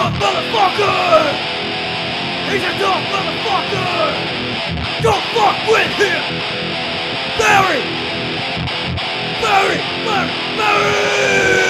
tough motherfucker! He's a tough motherfucker! Don't fuck with him! Barry! Barry! Barry! Barry!